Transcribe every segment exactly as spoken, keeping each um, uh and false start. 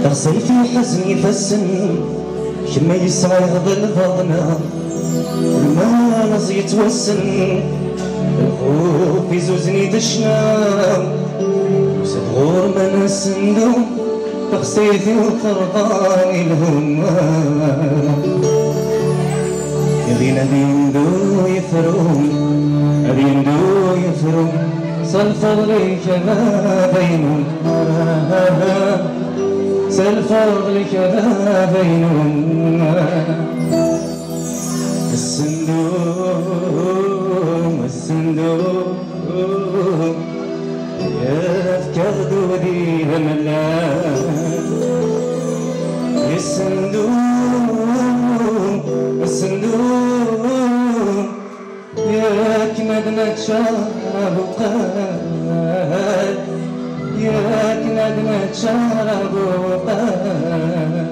تغسل في حزني فالسن كما يسعى يغضل فضنا الماء نزي يتوسن الخوف يزوزني دشنا وصدغور ما نسندو تغسيثي وقرضاني الهمام يغينا بيندو يفروم بيندو يفروم سالفضل كما بينهم سالفضل كما بينهم الصندوق الصندوق يفكر دودي هملان الصندوق الصندوق ياك ندمة شرب وقال ياك ندمة شرب وقال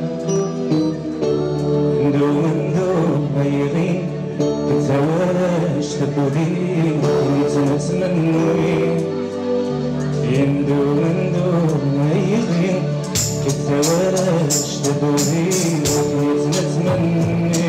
ندو ندو هيغين كتواش تبودي نتنتمنوي يندو ندو هيغين كتواش تبودي نتنتمنوي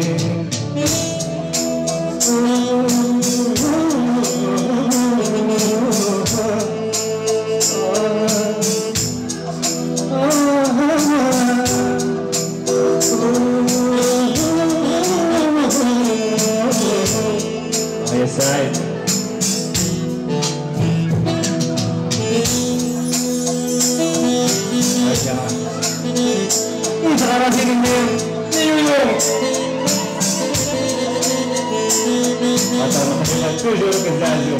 يا سعيد انت غراتي اليوم اليوم هذا توجور كزعجو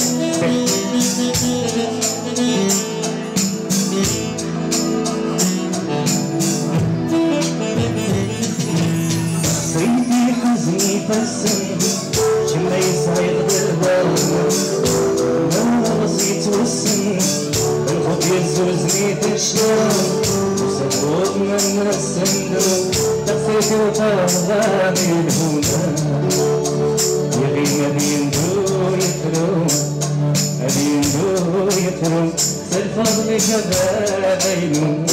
صيدي حزني فالسن كما يسعى يغدر ما بسيط والسن الخوف يزوزني تشلون وصدوق من الصندوق تغسيتي وطرغاني الهنا يغينا بيندو يفروم بيندو يفروم سالفضل كذا بينهم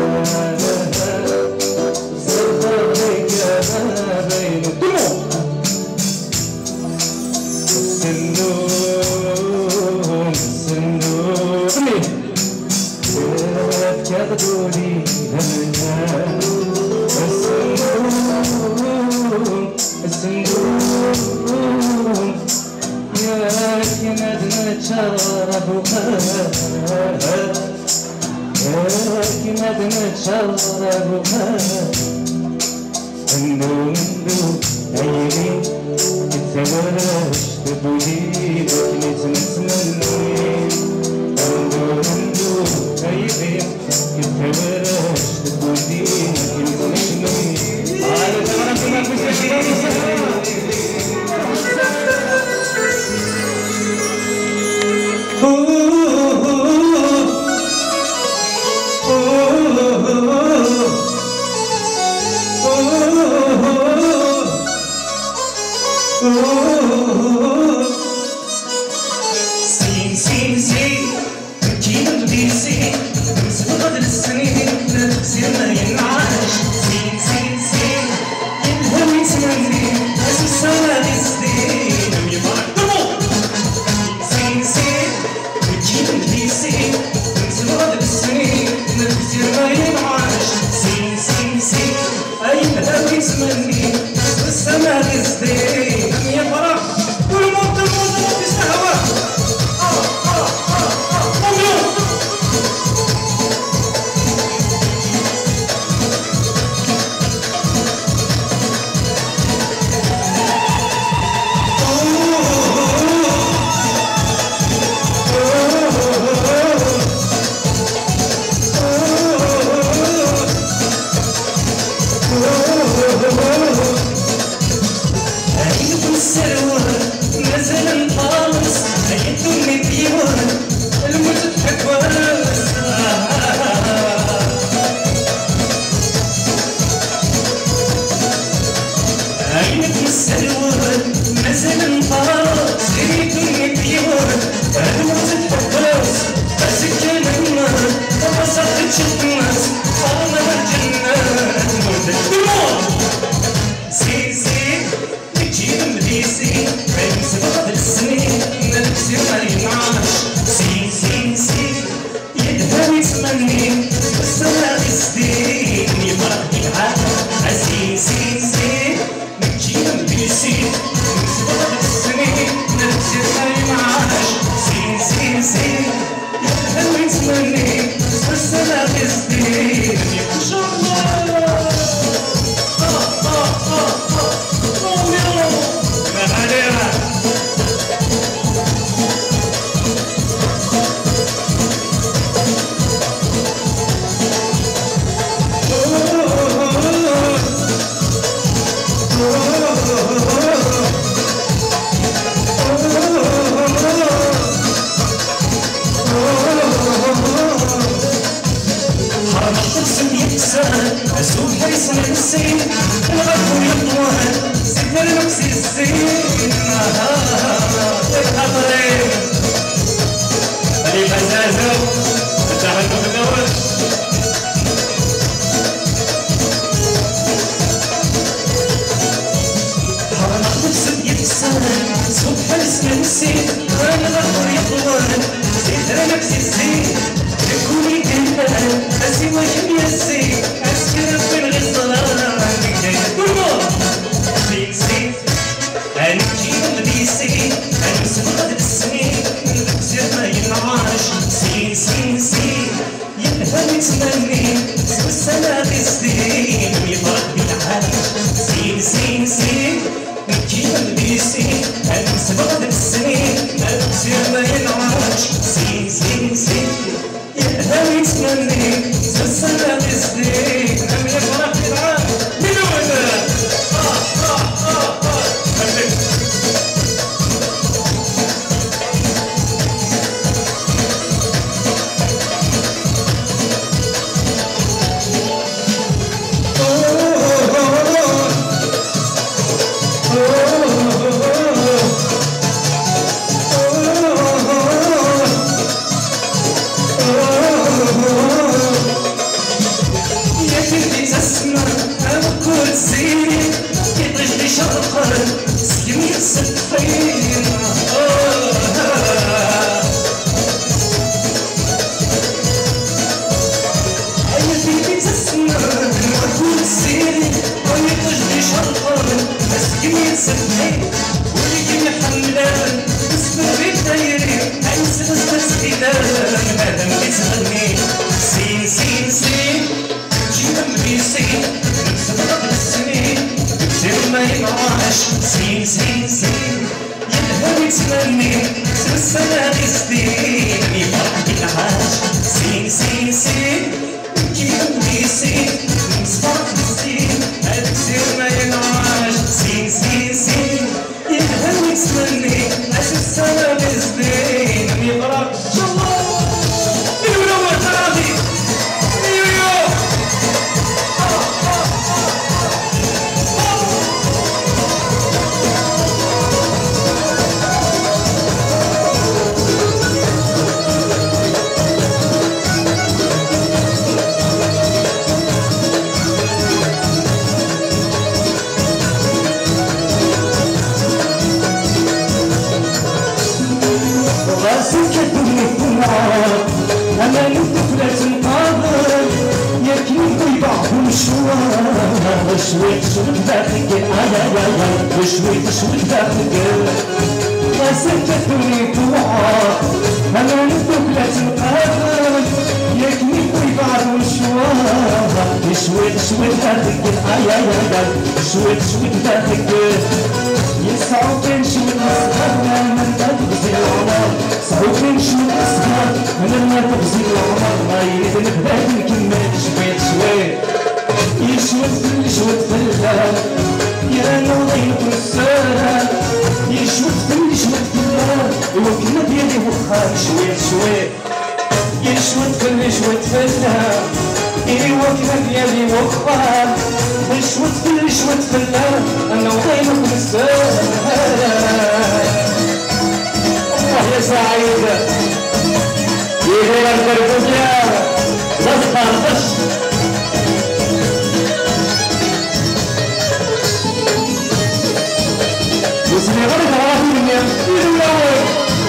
سالفضل كذا بينهم الصندوق الصندوق يفكر دولي هملان الصندوق الصندوق ياك ندمة شرب وقال ياك ندمة شرب وقال ندو ندو هيغين كتواش تبودي لكن تنتمنوي ندو ندو هيغين كتواش تبودي لكن تنتمنوي هذا تمام تمام سين سين سين كي نبدي سين نسبق السنين نفسي ما ينعاش سين سين سين يلهم يتمني لازم سواد سنين ويبرك سين سين كي نبدي سين نسبق السنين نفسي ما ينعاش سين سين سين يلهم يتمني لازم سواد سنين ويبرك والموت الموت موت يستهوى شفت الناس صارنا بالجنة يكسر الصبح يسمع السين الغرب يطوان زيد المكسي الزين الحضري اللي فزازو تعالوا في الأول صبح اسم نسيت انا غفور يطوان زيد نفسي الزين يكوني كنان اسي وجهي يسي اسكر في الغصران كلمة زين زين انا جيب بيسي انا سبقت السنين بكسر ما ينعاش زين زين زين يفهم يتمني والسنة غزين يفرق بالعاش زين زين زين نجيب بيسي أنا سبقت السنين أبصر ما ينعاش زين زين زين يا يتمني السنة بالزين أم يفرح بالعام من وين آه آه آه آه خليك زين زين زين يلهو يتمني السنة غزين يفرح بالعاش زين زين زين نجيب بيسين نصبح بالزين أبصر ما ينعاش زين زين زين يلهو يتمني السنة غزين يفرح الله من ولو تراضي أنا الطفلة تنقاضر ياكلني بعضهم شوار شويت شويت داخلك آيا يا يا شويت شويت داخلك غاسل كثرني طوعا أنا الطفلة تنقاضر ياكلني بعضهم شوار شويت شويت داخلك آيا يا يا شويت شويت داخلك يسعوكين شويت أصغرنا من تبغزي العمر صعوكين شويت أصغر من ما تبغزي العمر ما يريد نبدأ نكمل شويت شويت يشوت في شويت في الليل يا نوضين في السهرة يشوت في شويت في الليل وكنا ديالي وخا شويت شويت يشوت في شويت في الليل إيوا كنا ديالي وخا شوت في شويت في الليل أنا وضين في السهرة الله يا سعيد يغير البربوكيا لا تطرطش وسمي غير تعرفي مني يلا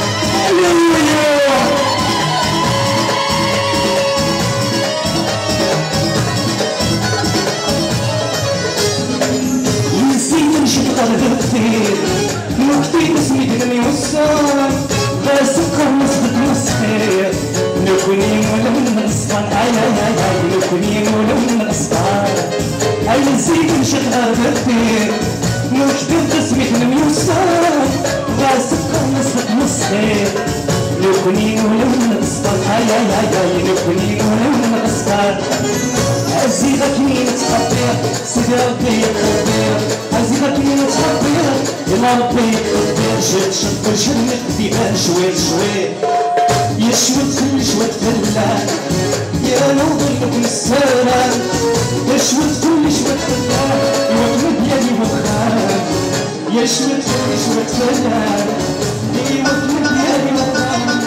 نسيت نشد قلبي كثير وكتير اسمي دمي وصار غاسكر نصبت مسخير نكوني ولو نصفر اي اي اي اي نكوني ولو نصفر اي نسيت نشد قلبي كثير وكتير اسمي دمي وصار غاسكر نصبت مسخير نكوني ولو نصفر اي اي اي اي نكوني ولو نصفر عزيزك مين تخبر سيدي ربي يقدر عزيزك مين تخبر يا ربي يقدر شد شد شد ديما شويت شويت يشوت كل شويت في الليل انا وظلكم السلام يا شوت كل شوت فنان يوطن ديالي وخان يا شوت كل شوت فنان يوطن ديالي وخان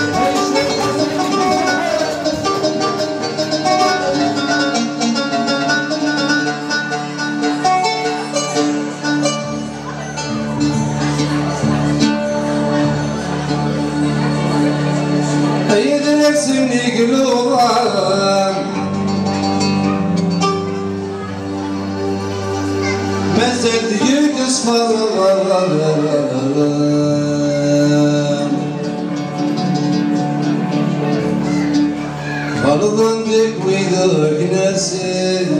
نفسي قلوبها ما زلت يكسفر فرضا بك وذاك نسيت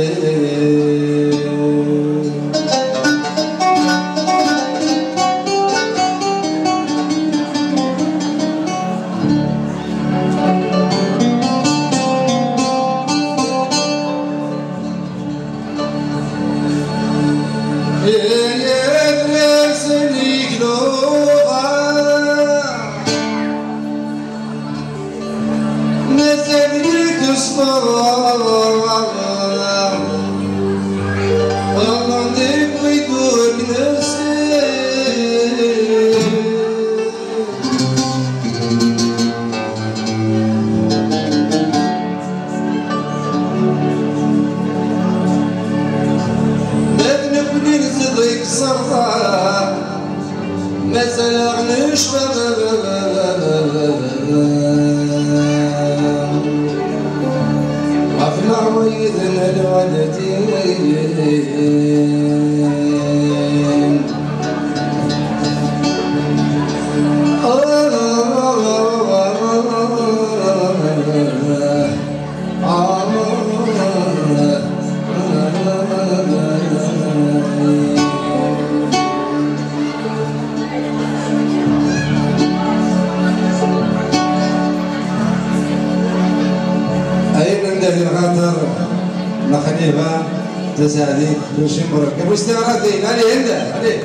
تساعدي وشي مركب واستغراضين عليه هنا عليه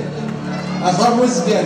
اخاف وزبيان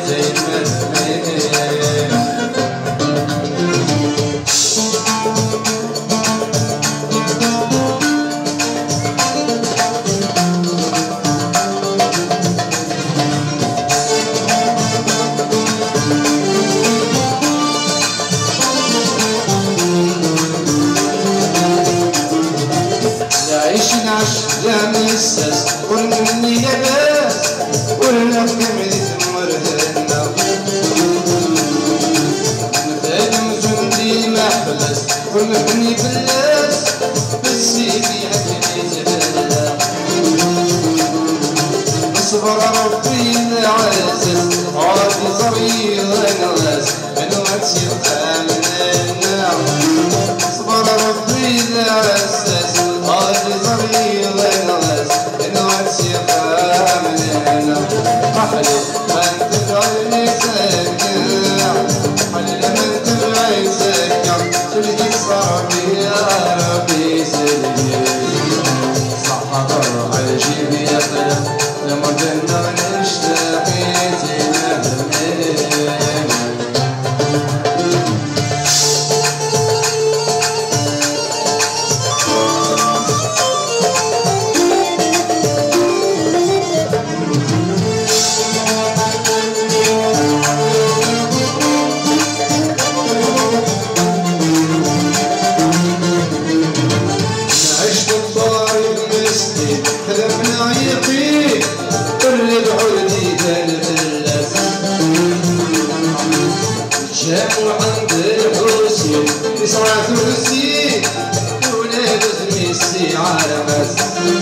Thank you. كلفني بالناس بالسيدي عندي زهلا اصبر ربي العزيز عادي صغير الناس انا واتسير خامنا اصبر ربي العزيز عادي صغير الناس انا واتسير خامنا احلى ما تبعي سكر حلل من تبعي سكر تلقي صعبي يا ربي سلمي صح ضر على جيبي يا قلب لما كنا نشتاقي تنهمين جابوا عند الحسين يصرعوا السين ولاد ميسي على مس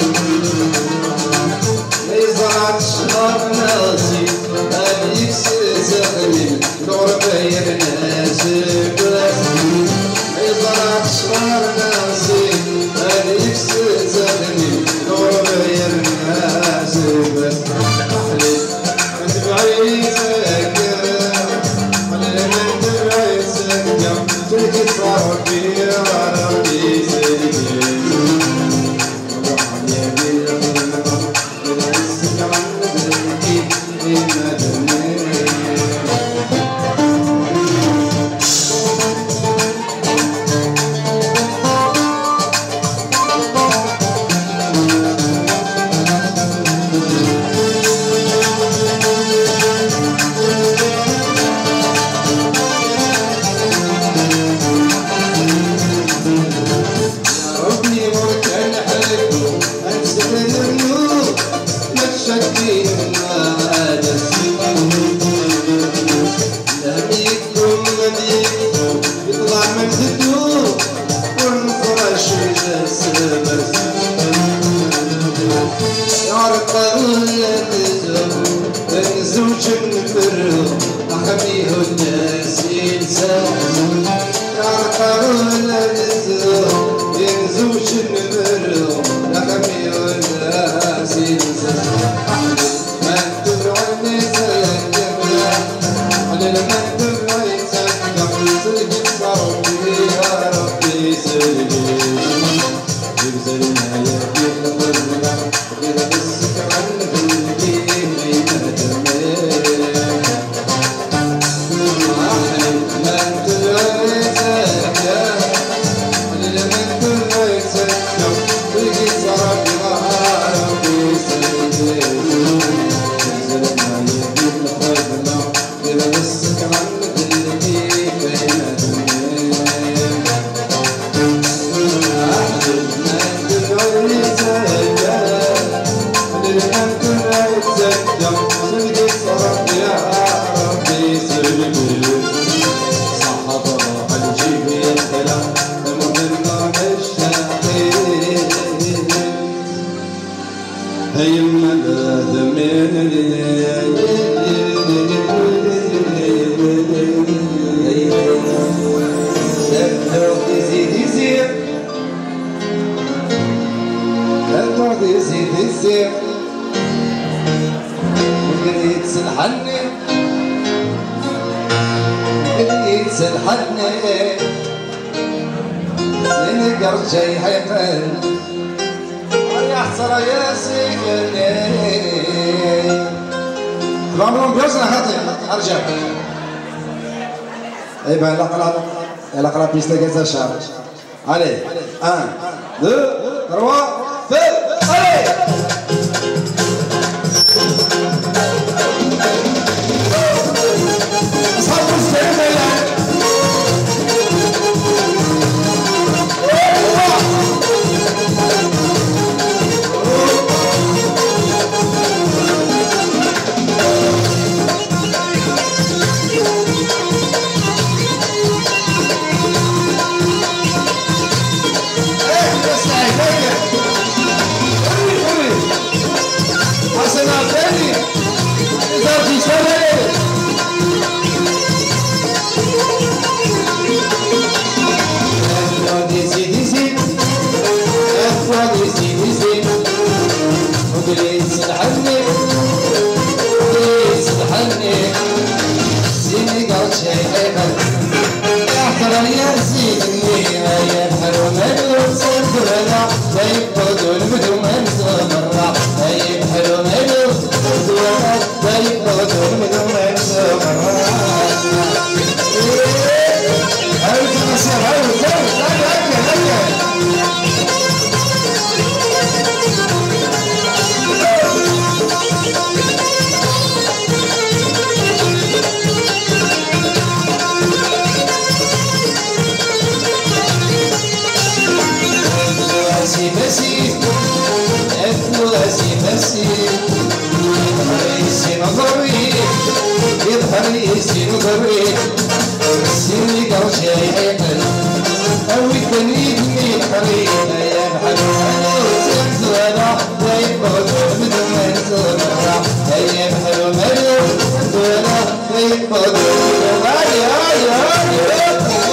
ما يزرعش شهر ناسي هذيك سخمين الغربة يا بناس بلاس ما يزرعش شهر ناسي هذيك سخمين الغربة يا بناس بلاس أحلى ما تبعي تلقي صاحبي يا ربي سيدي وروح يا بالغربة بالعسك عن ذلكي إما دمي زوج نفرغ أخبيه الناس ينساهم يا رقرون الزوج ينزوج نفرغ أخبيه الناس ينساهم أحلى ما تبعني سكر على ما تبعني سكر سلقي صوتي يا ربي سلقي يبزلنا يا بيت الغربة غير بالسكر عن قلبي جاي حيفل يحصر يا سيدني بعمرهم بيوزن حتى ارجع اي بقى الاقرب الاقرب بيستجز الشعب عليه un deux trois feu allez يا سيدني يا الحلوة ملوك سندولا ويبقوا المدو من سمرة يا الحلوة ملوك سندولا ويبقوا المدو من سمرة هاي تمسير هاي وزاوي هاي هاي هاي بسي بسي بسي يظهر نظري يظهر نظري سيني قال شي عيقل او يكني بني الحريق يا الحلوة وسمت ولا ويبغض بدون ما ينزلها يا الحلوة ملوك ولا ويبغض هاي هاي هاي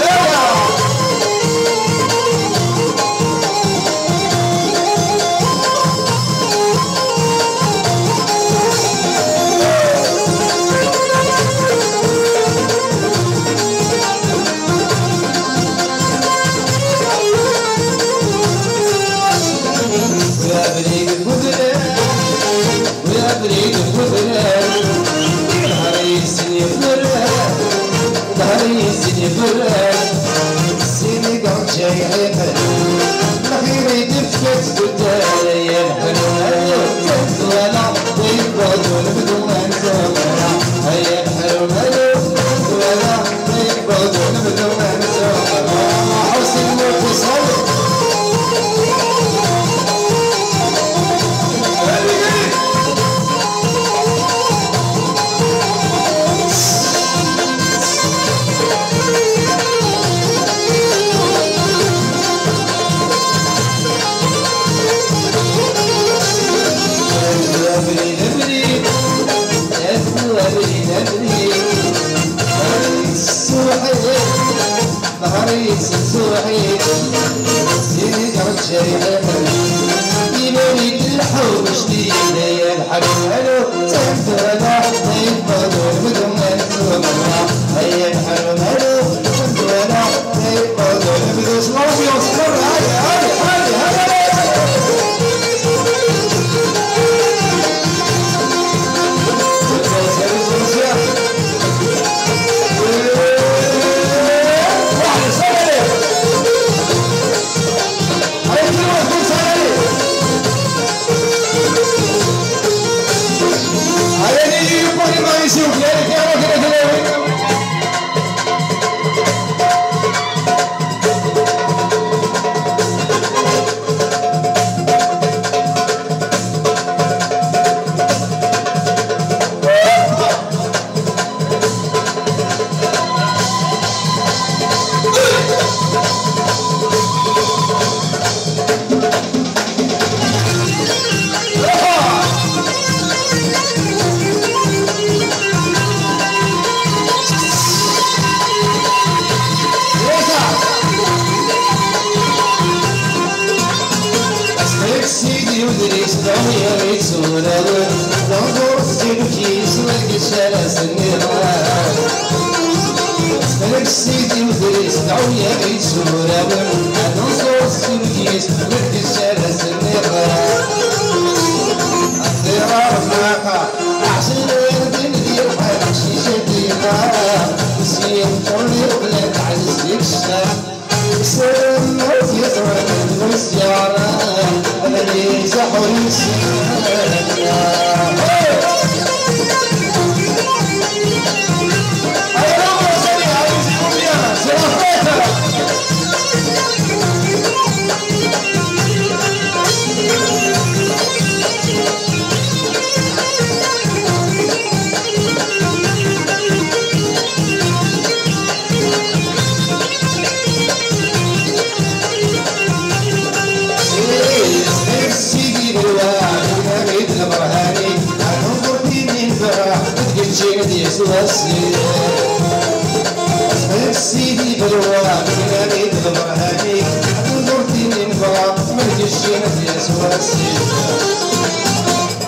سيدي بالواد نادي البرهاني نزرتي من فراق من الشيخ يسوى السيد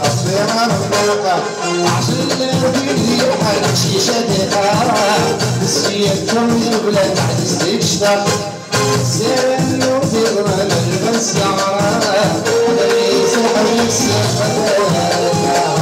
عطيها رباقة عشان الفيدي حالك شيشة دقاقة السيد كم البلاد عجز تشتاق سيرن وتغرى البس يعرى ليس حبيس فتاة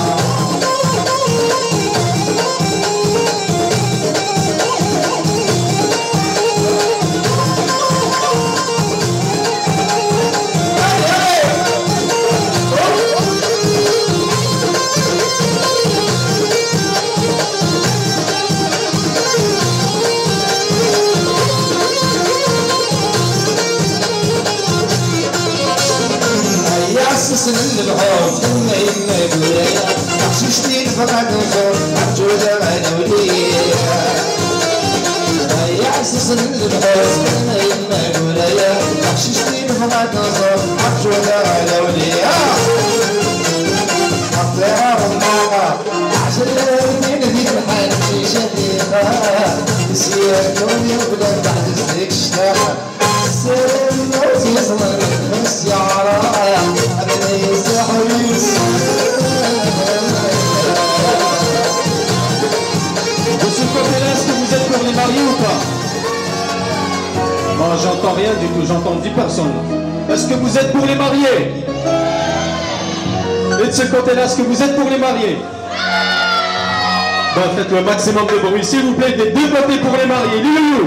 سن البحوث كنا يما يقوليا حشيشتين فقط نصور عجودة مدولية يا سن البحوث كنا يما يقوليا حشيشتين فقط نصور عجودة مدولية حطيها رماقة عشان الاثنين ذيك الحال شيشة ديقة تسير كوني وبلاد بعد الزيك اشتاقة سير الموت يصمر بس يعرى De ce côté-là, est-ce que vous êtes pour les mariés ou pas? Moi, j'entends rien du tout, j'entends dix personnes. Est-ce que vous êtes pour les mariés? Et de ce côté-là, est-ce que vous êtes pour les mariés? Bon, faites le maximum de bruit, s'il vous plaît, des deux côtés pour les mariés. Loulou.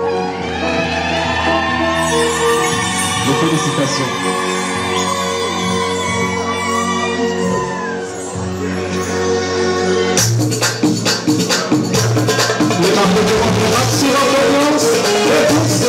Mes félicitations. Les mariés demandent le maximum d'audience et tous.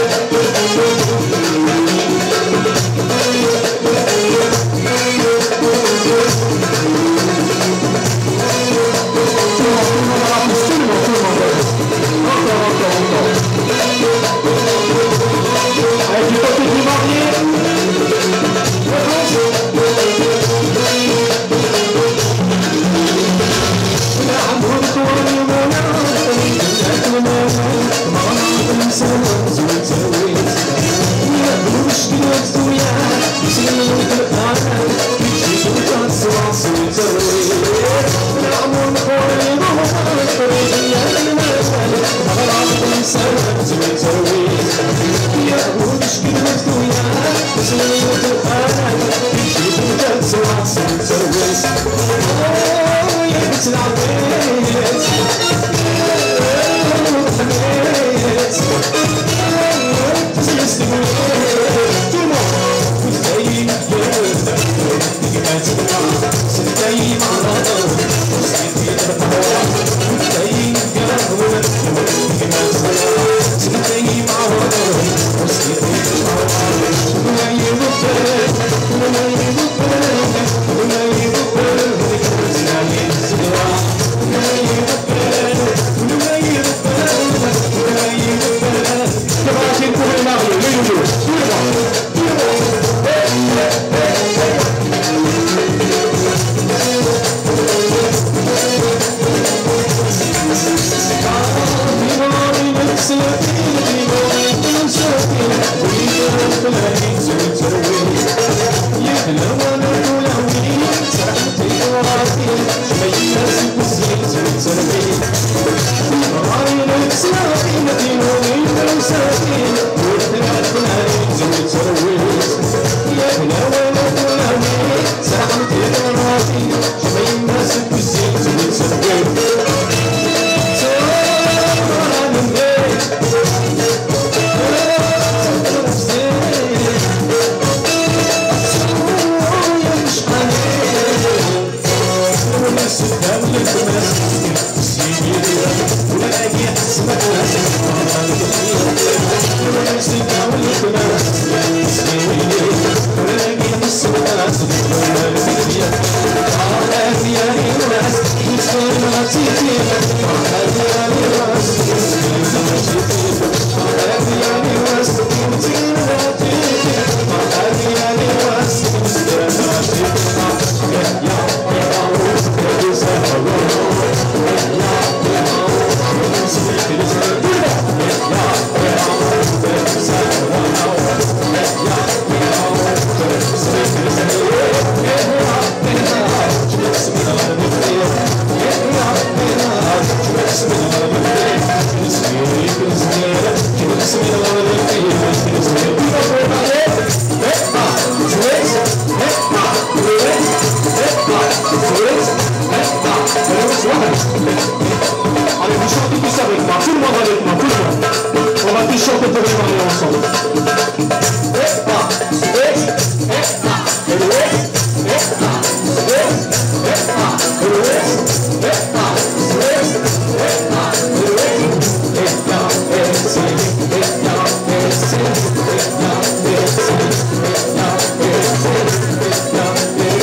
Avec du côté du marié, Yeah. peut démarrer ensemble. Et ah, et et ah, et l'ouest, et ah, et et ah, et l'ouest, et ah, l'ouest, et ah, et l'ouest, et ah, et c'est, et ah, et c'est, et ah, et c'est, et ah, et c'est, et ah, et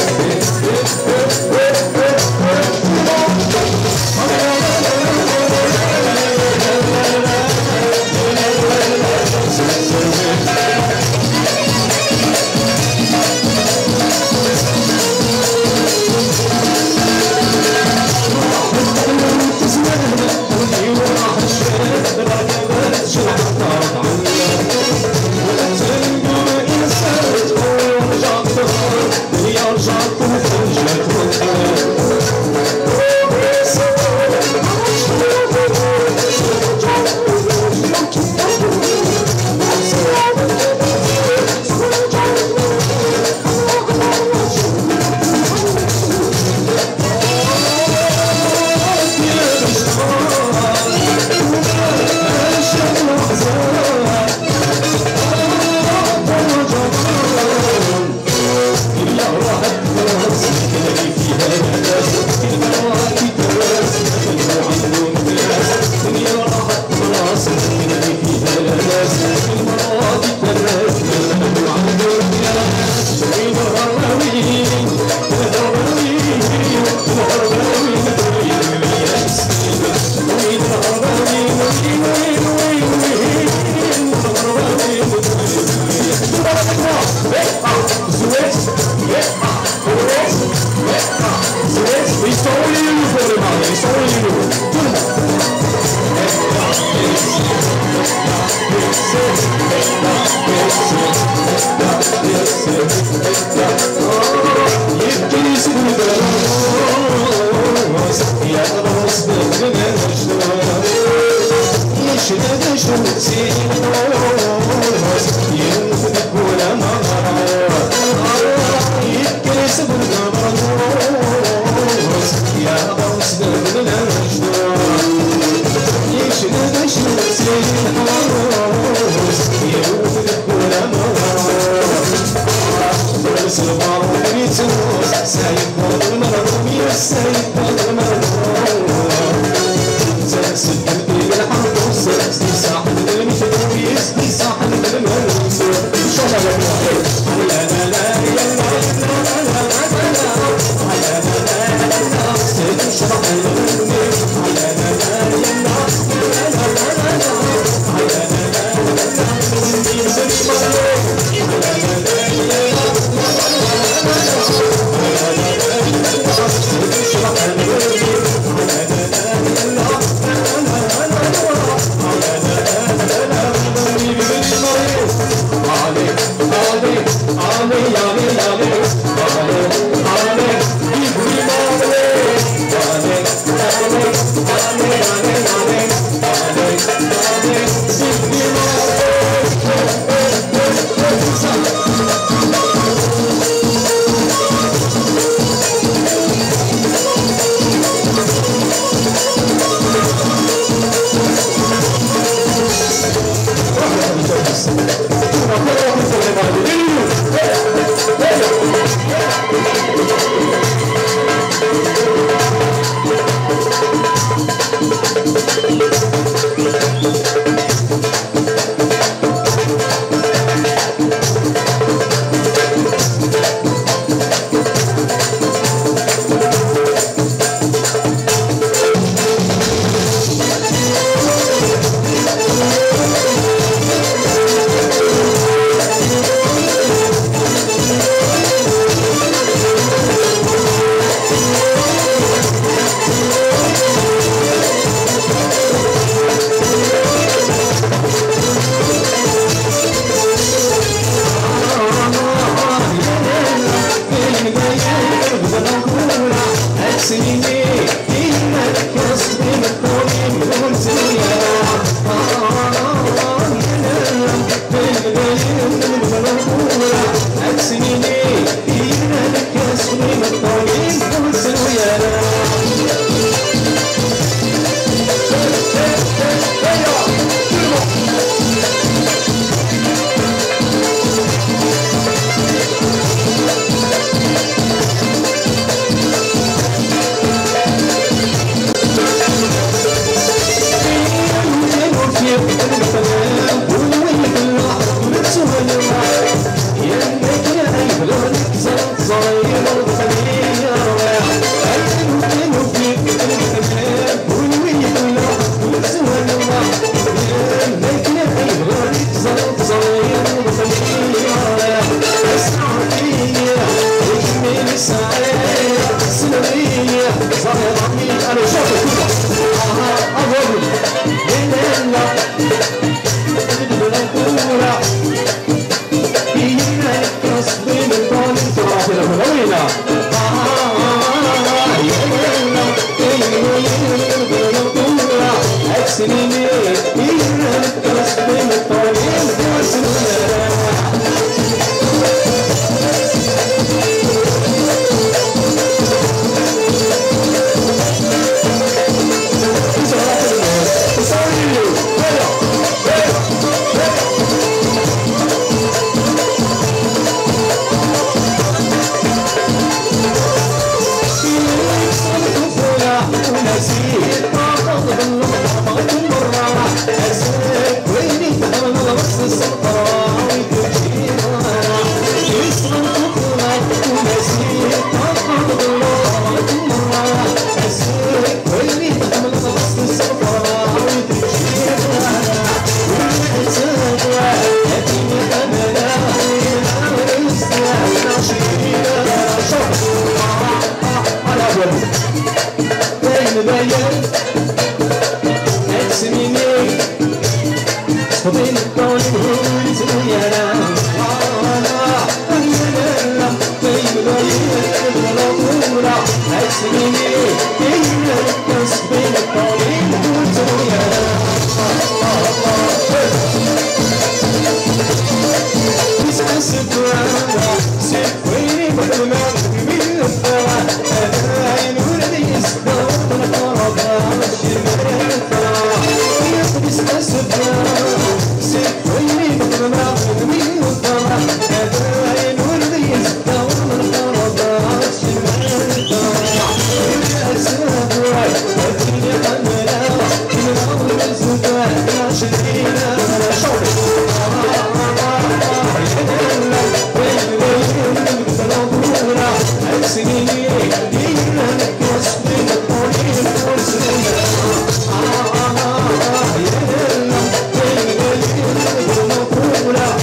Hola.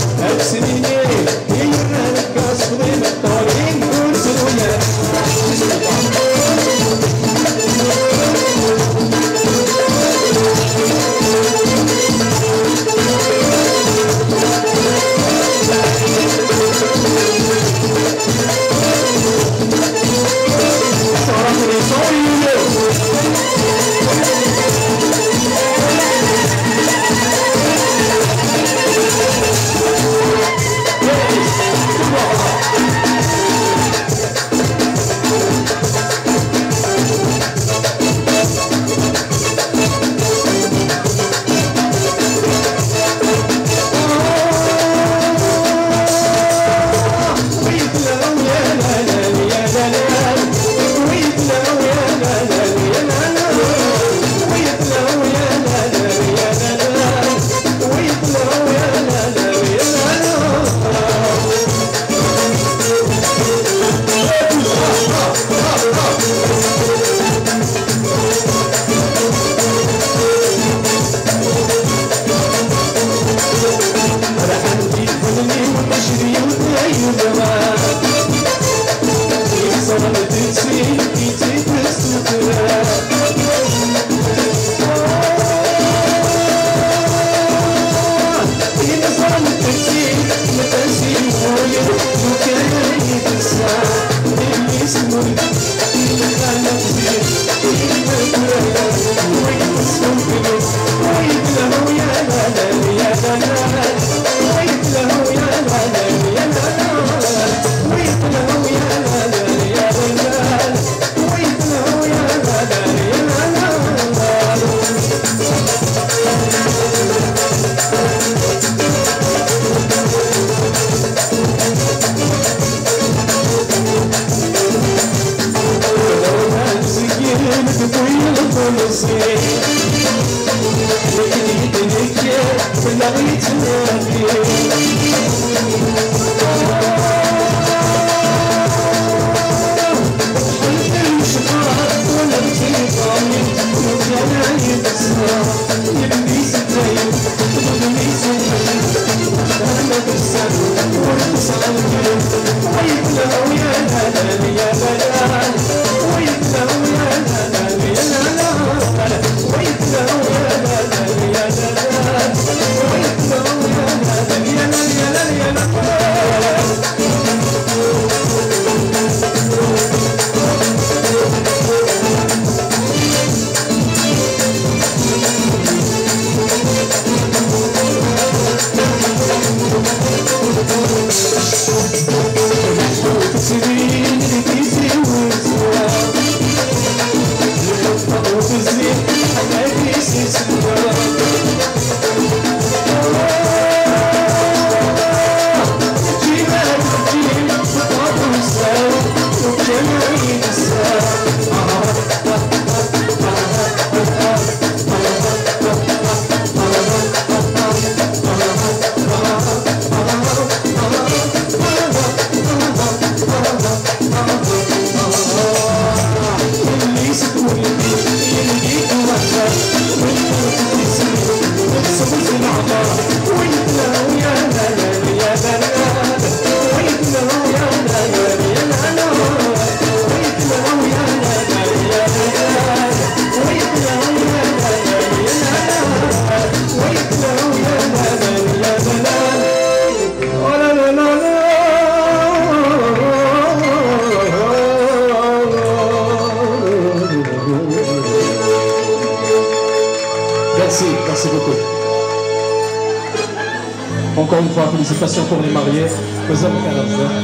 Encore une fois, félicitations pour les mariés. Vous avez qu'à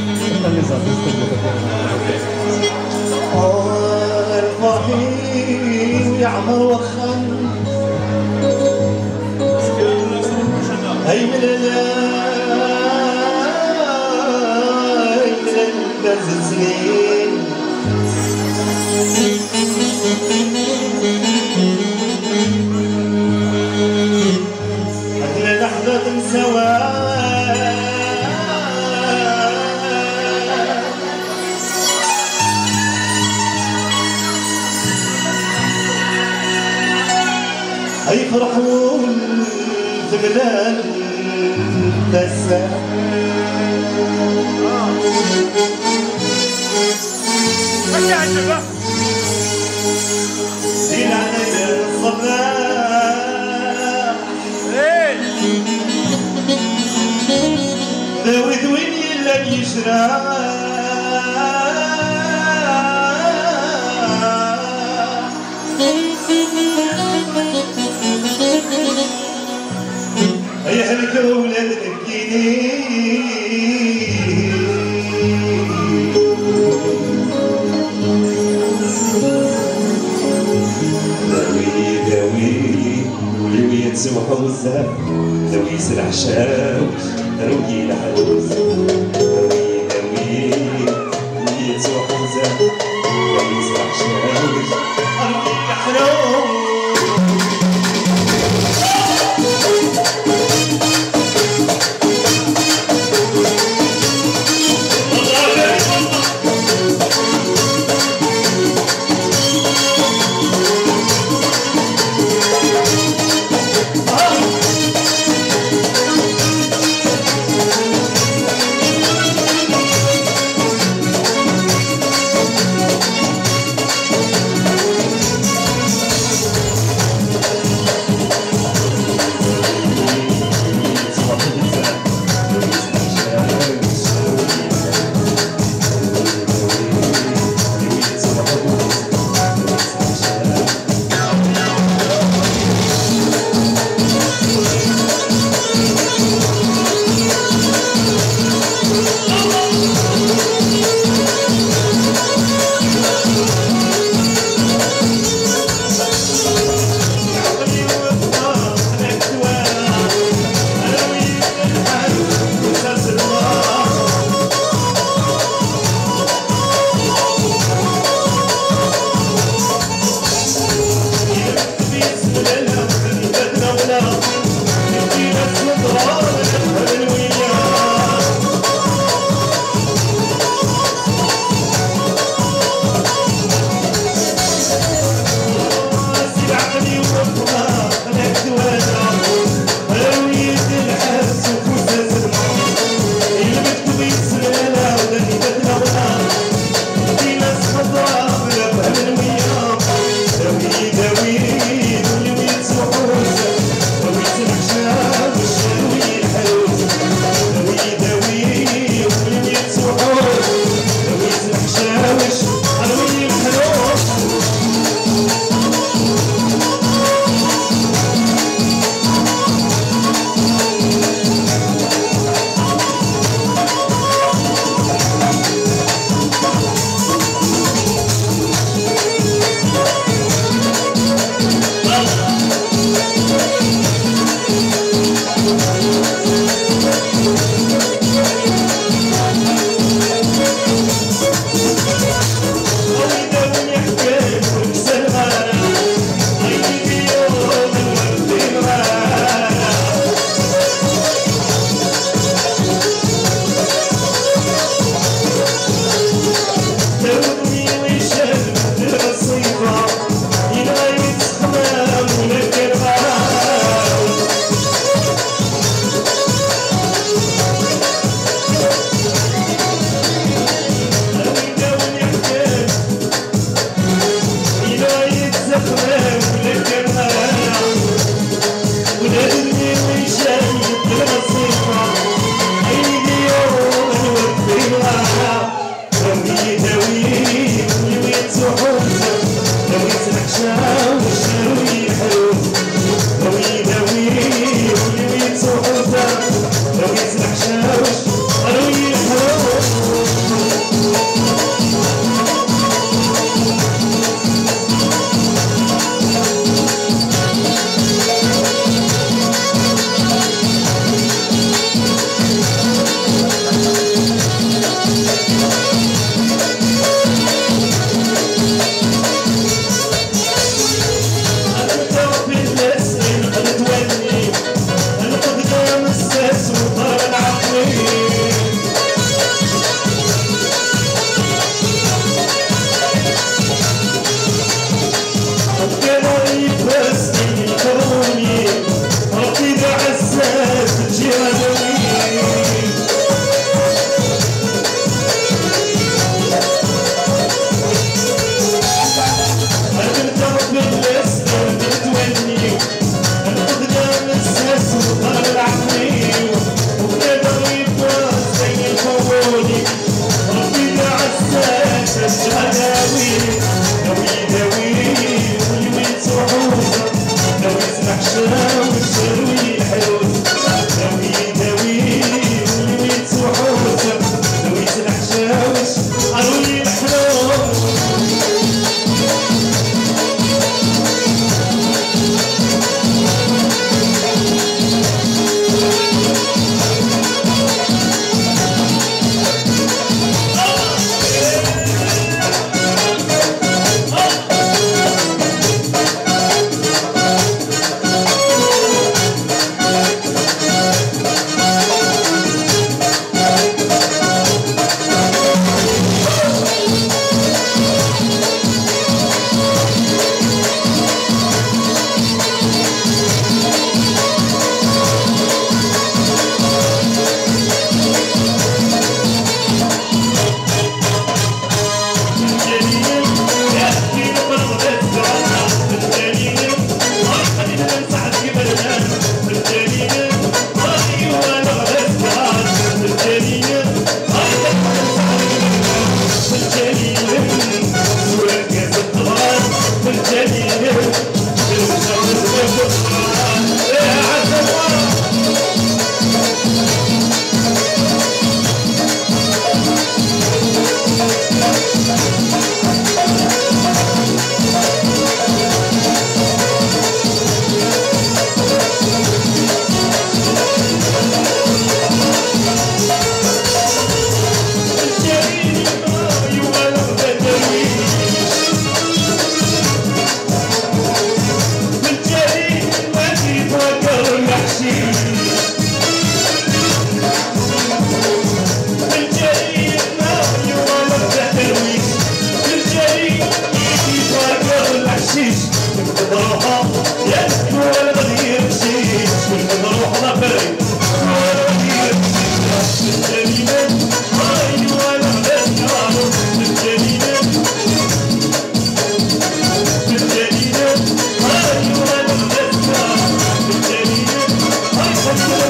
الرحيم يعمر وخان هاي من الزين أهلا لحظة سوا يفرحون في بلاد التسام رجع الشباب زين علينا الصباح ذوي ذوين يلا بيشرح يا هلك ولاد الكيدين داوي داوي ولوي يتسوحوا الزهر داوي يسرع شاوش داوي الحوز داوي داوي ولوي يتسوحوا الزهر داوي يسرع شاوش أرضي الحلوش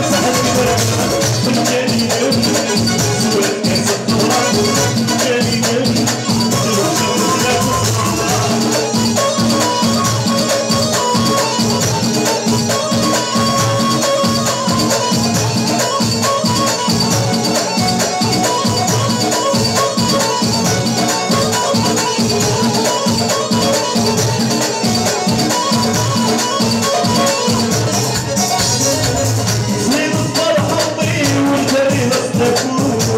زيد الفرحة وطير والجري نصدقون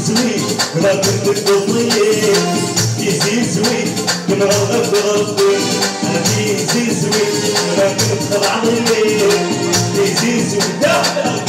زوين ما كنت تضيع يزيد زوين كما رغب ربي هذه يزيد زوين ما كنت طلع ضيع يزيد زوين داخل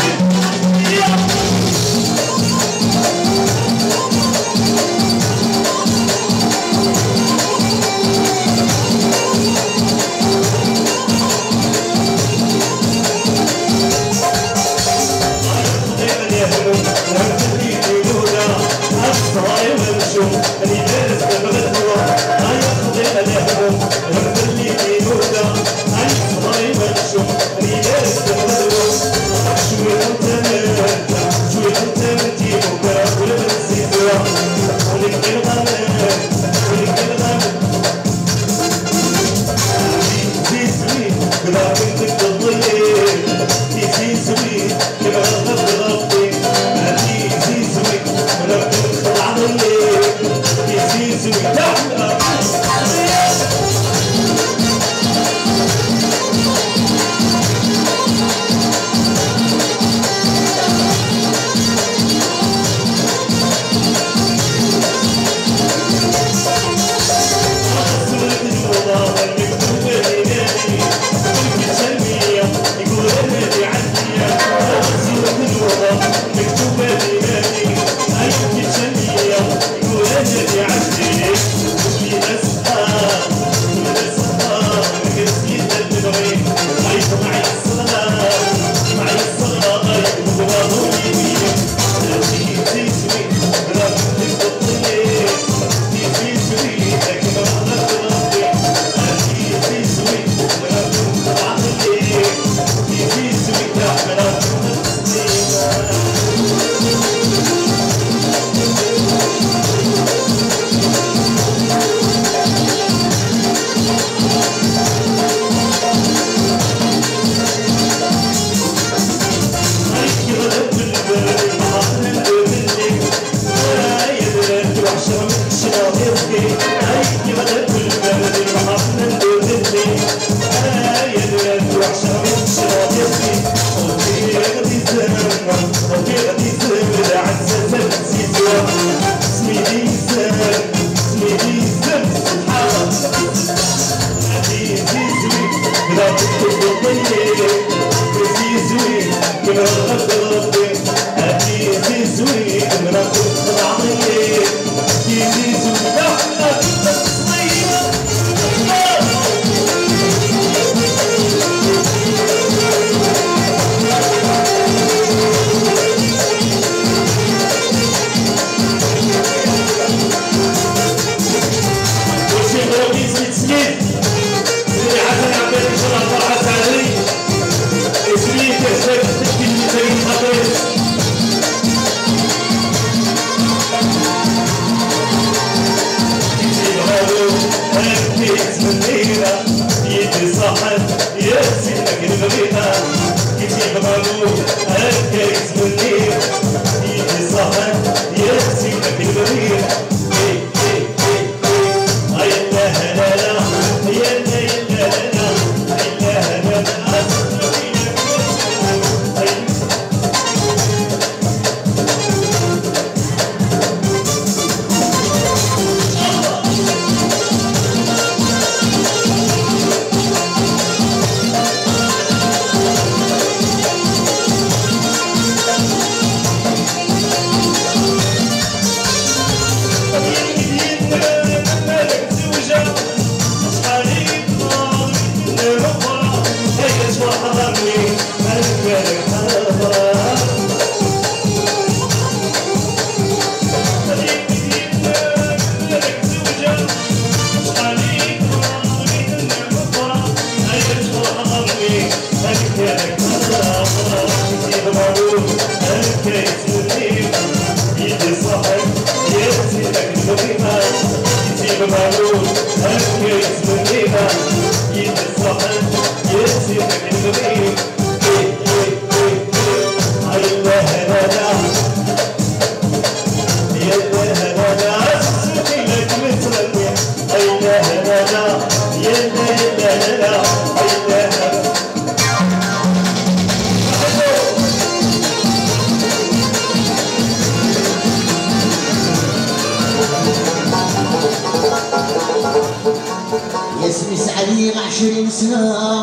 عشرين سنة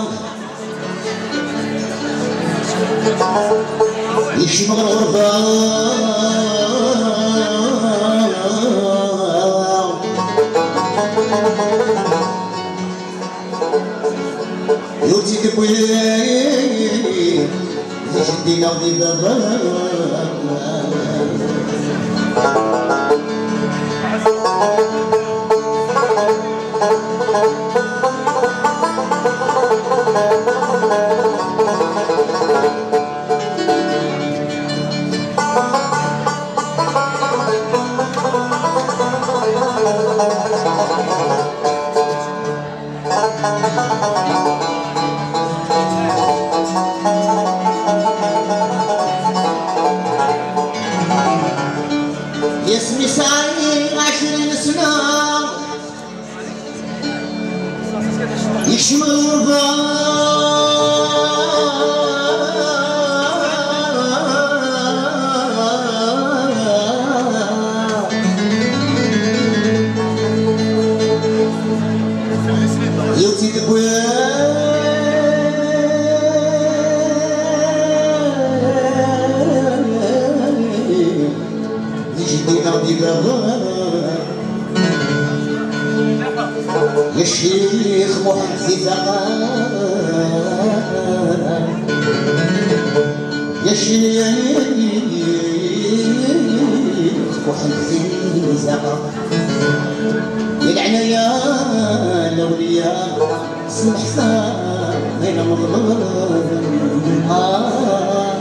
يشمغ الغربة يوتي كبوي جدي ناضي بابا اسمي سعيد عشرين سنة يشمل الغربة يوتي دبويا يا شيخ محزز يا شيخ محزز يلعن يا الاولياء اسم حسان غير مظلوم آه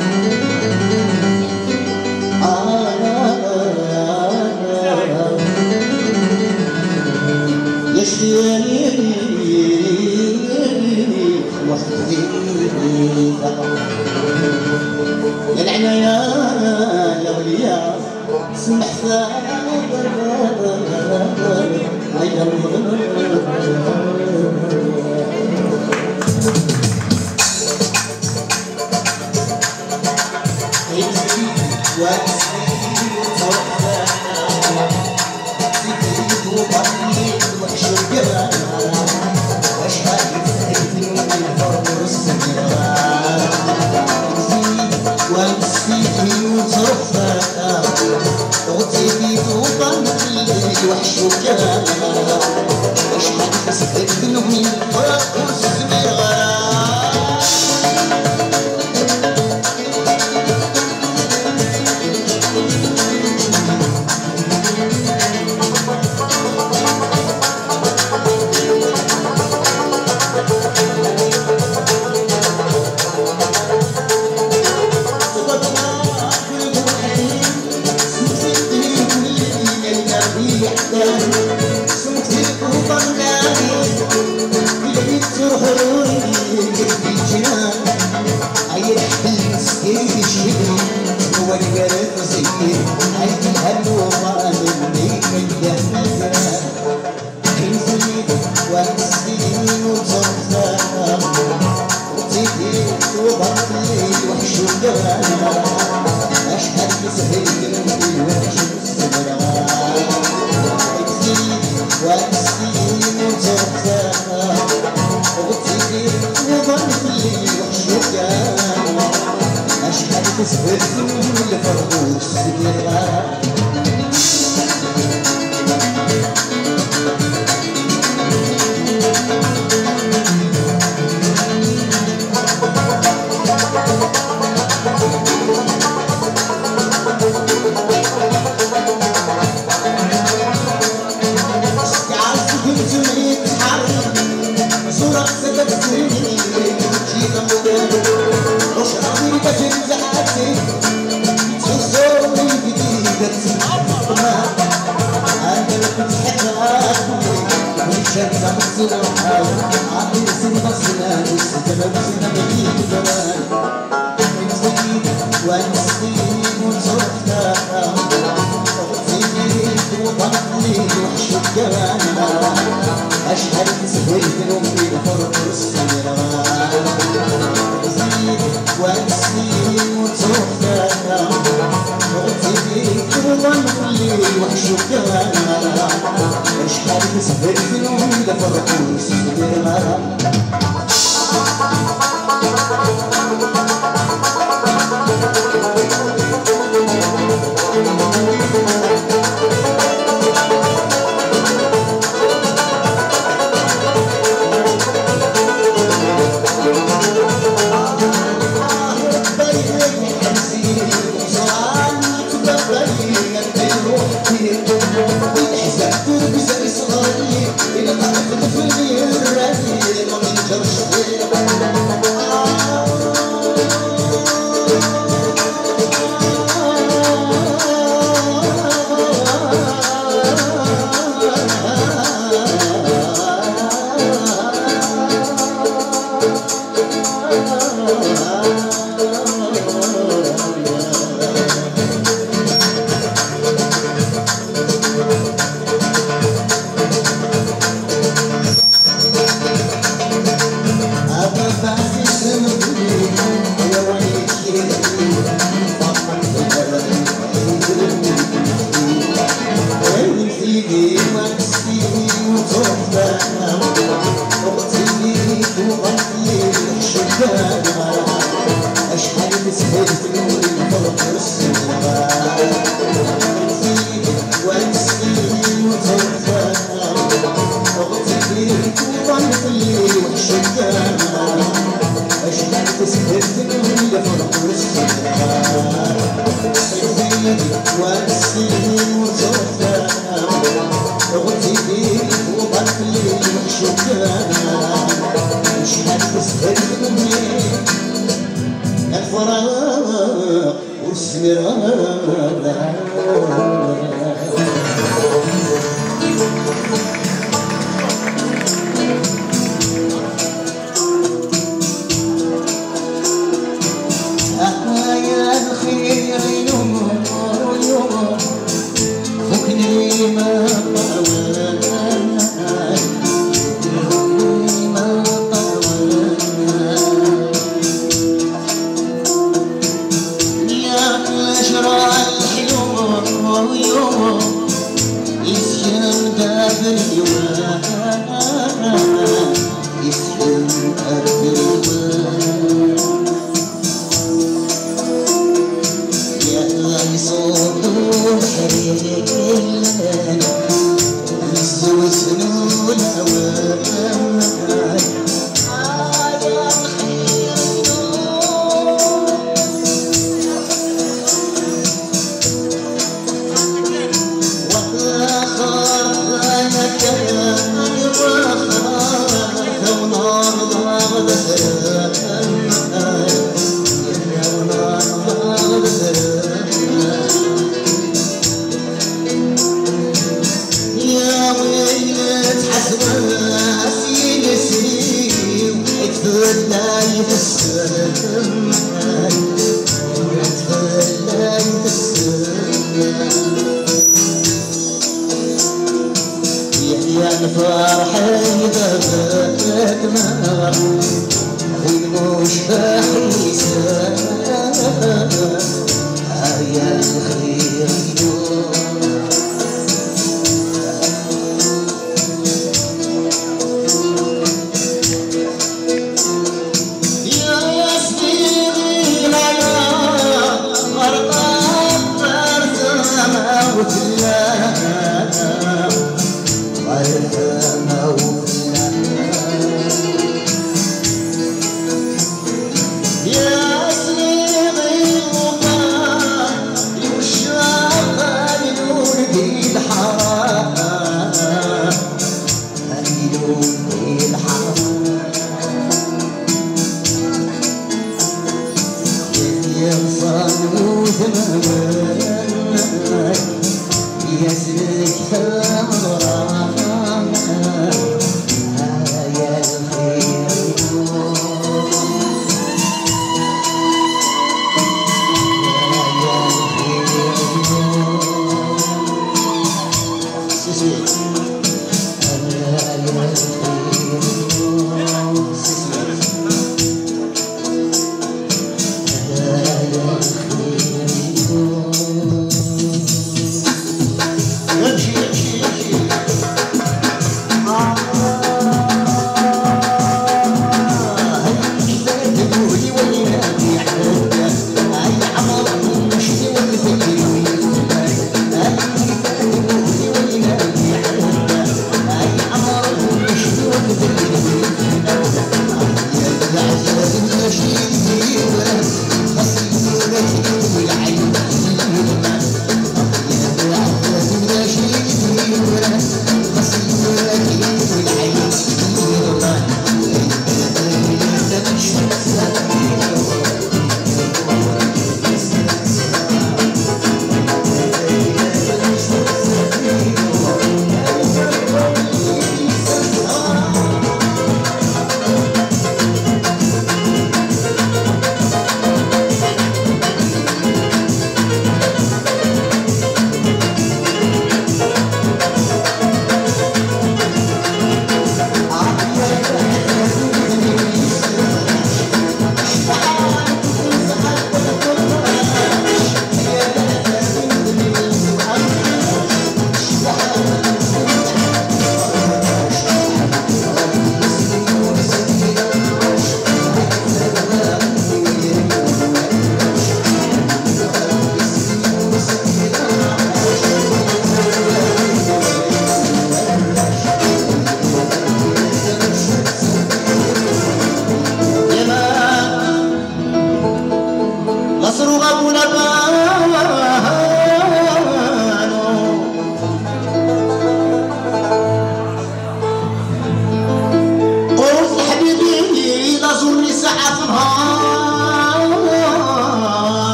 يلعن يا الاولياء اسم حسان غير مظلوم وحش وكلام ايش حد تسكت منهم فراق الزمير One الليل وحشوك انا شحال تسهر في الويلة فرقوا السهرة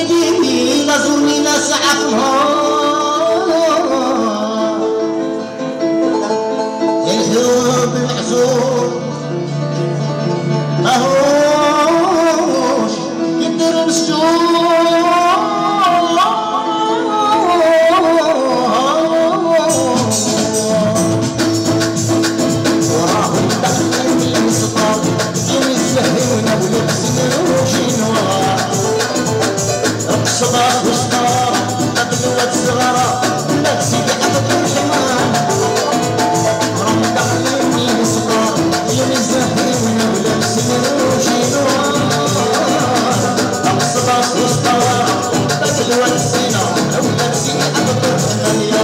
يدي لازوني ناس عفنها ينهب المعزول ماهوش يقدر مسجون وراهم دخلن بالمسطر يمسهون ولبسن وجنوار صباح وصغار قبل صغار لا تسيدي عبد الرحمن راهم دخلن بالمسطر يمسهون ولبسن وجنوار صباح وصغار قبل السنة لا تسيدي عبد الرحمن يا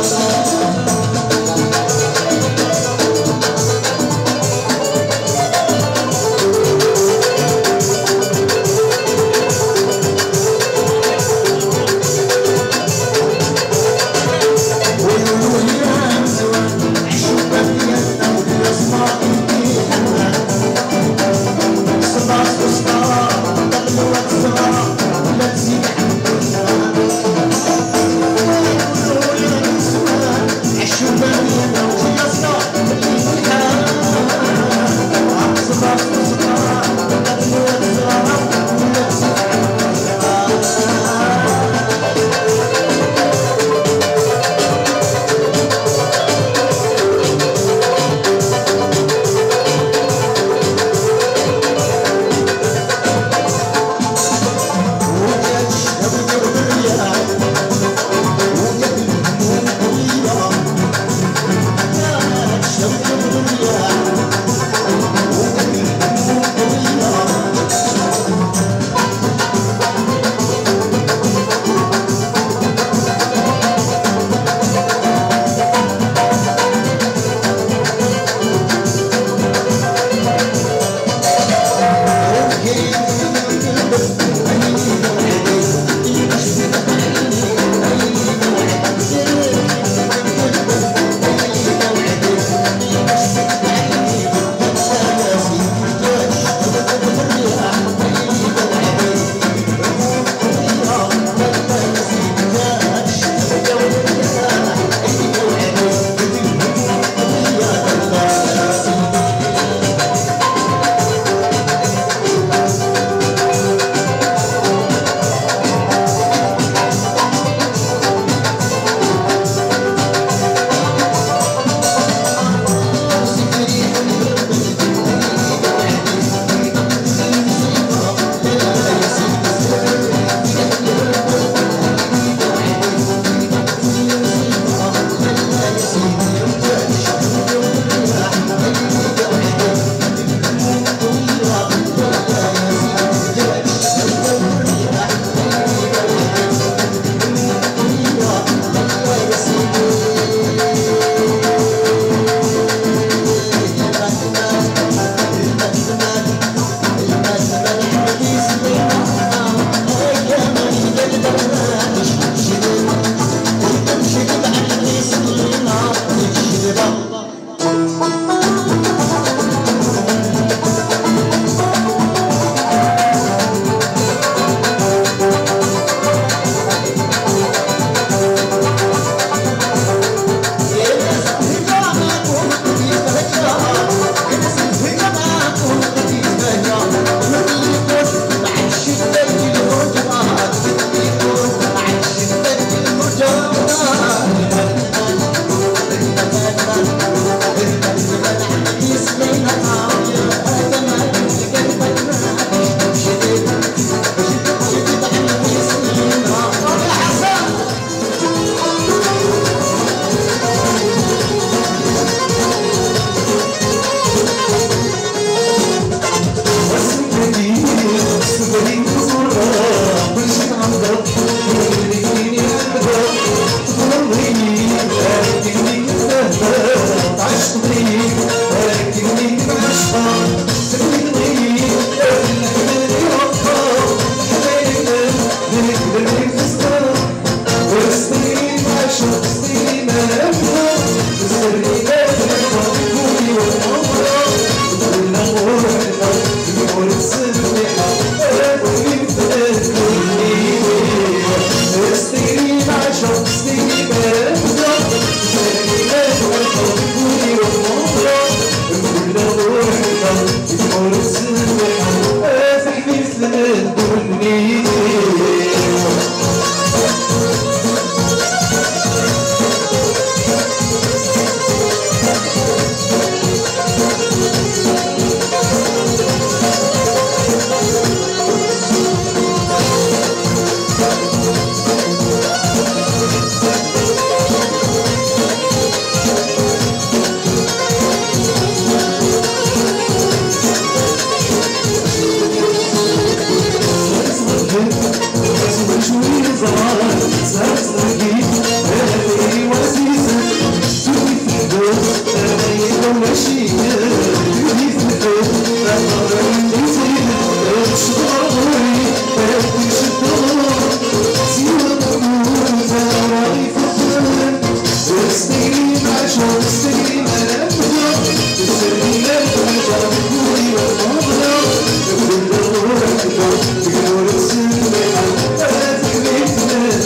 Thank you.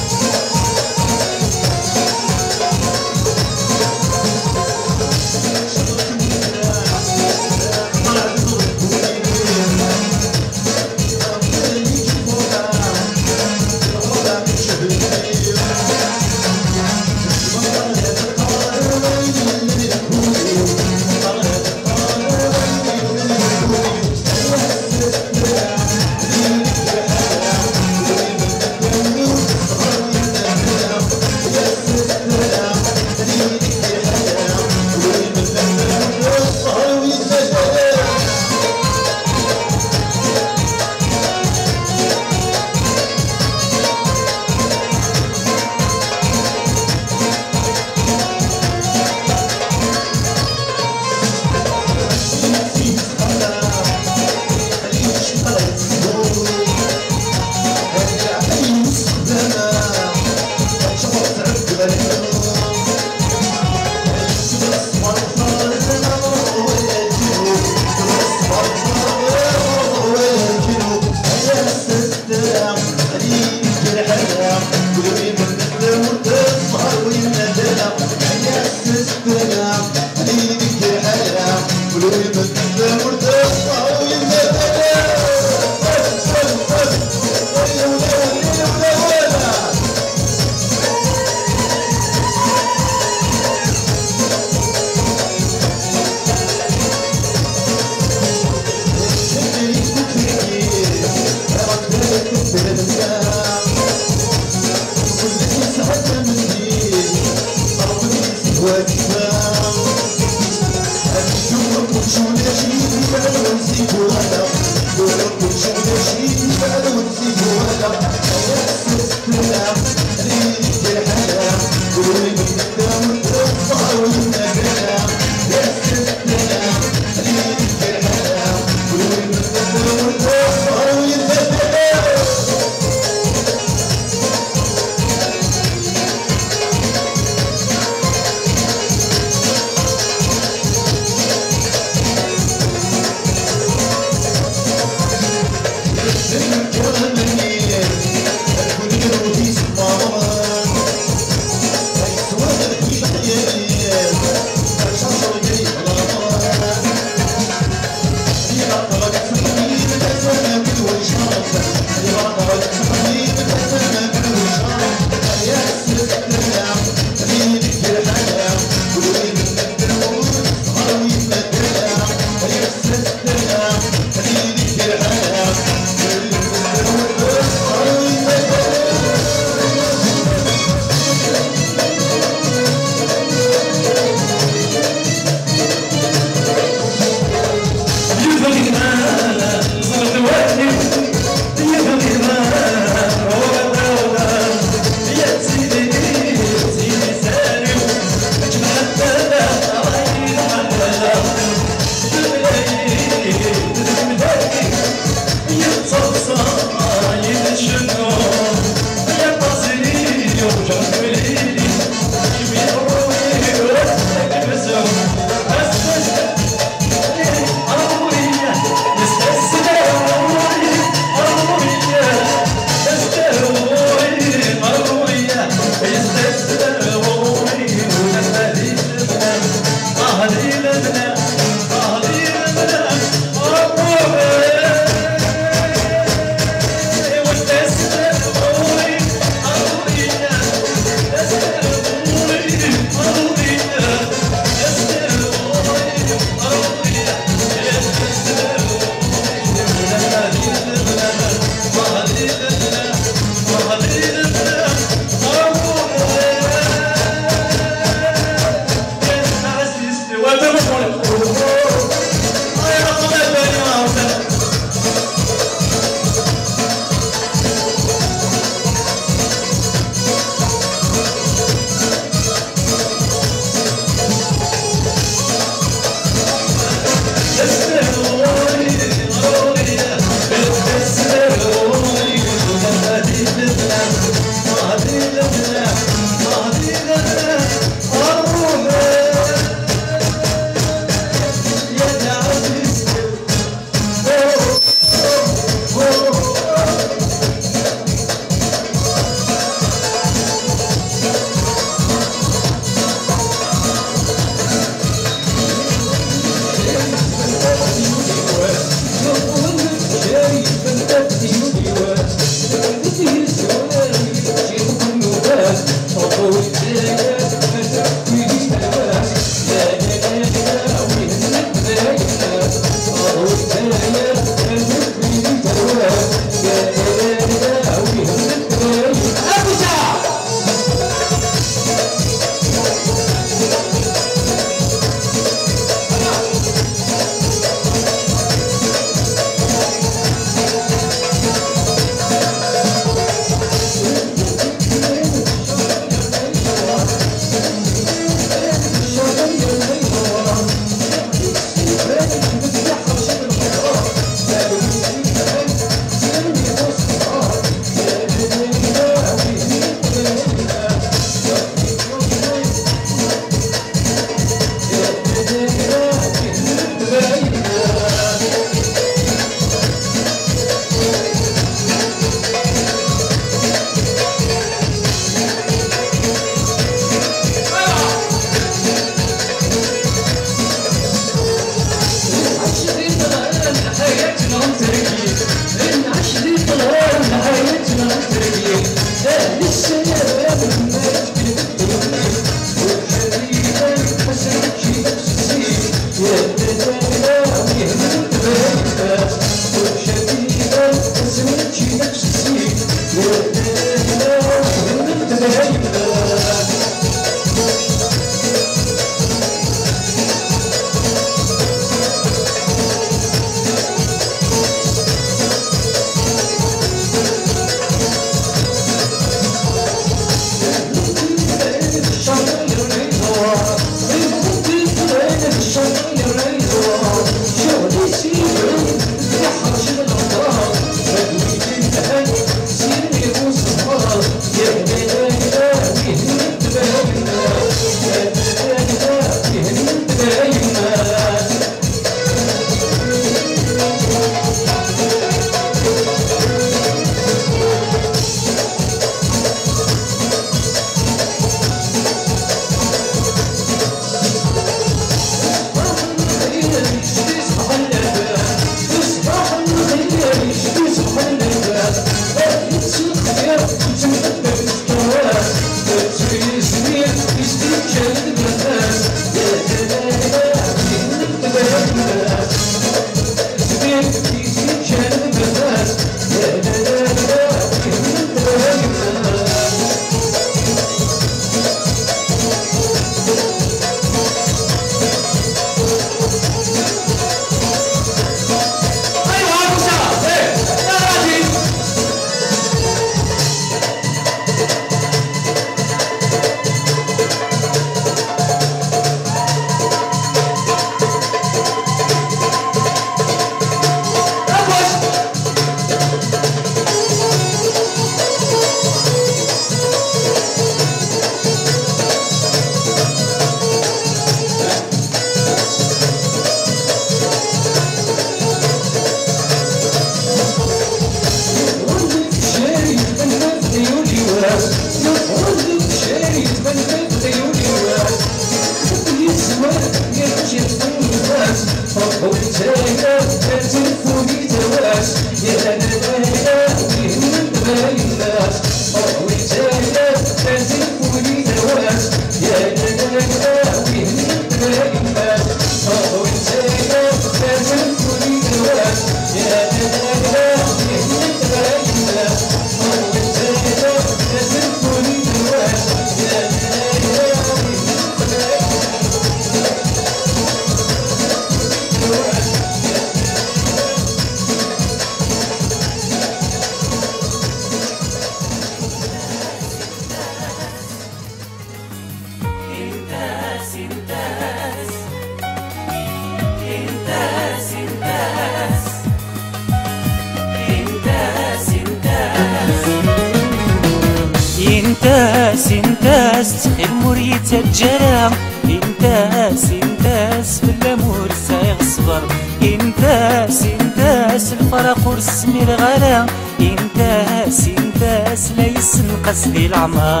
انتاس انتاس تخيل مريت الجرام انتاس انتاس في الامور سيغصبر انتاس انتاس الفرق ورسمي الغرام انتاس انتاس لا يسنقص لي العمار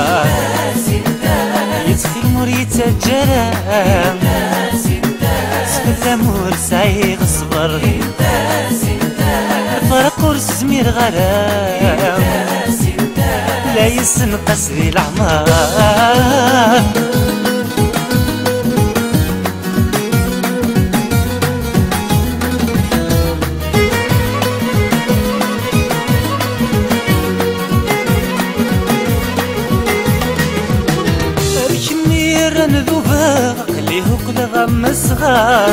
يتخيل مريت الجرام في الامور سيغصبر الفرق ورسمي الغرام لا يسنقص لي العمار الكمير نذوبا قليه كل غم الصغار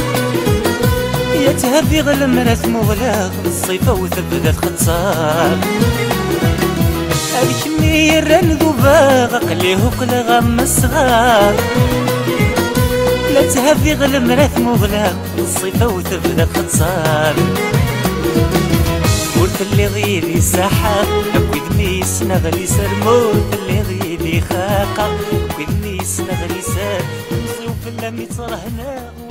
يتهفي غلمرات مغلاق الصيفة وثبدت ختصار الكمير نذوبا قليه كل غم الصغار لا تهفي غلمرات مغلاق الصيفة وثبدت ختصار قلت اللي غيري ساحة أكوي دميس نغلي سر موت اللي غيري خاقة أكوي دميس نغلي سر نصيو في اللمي ترهنا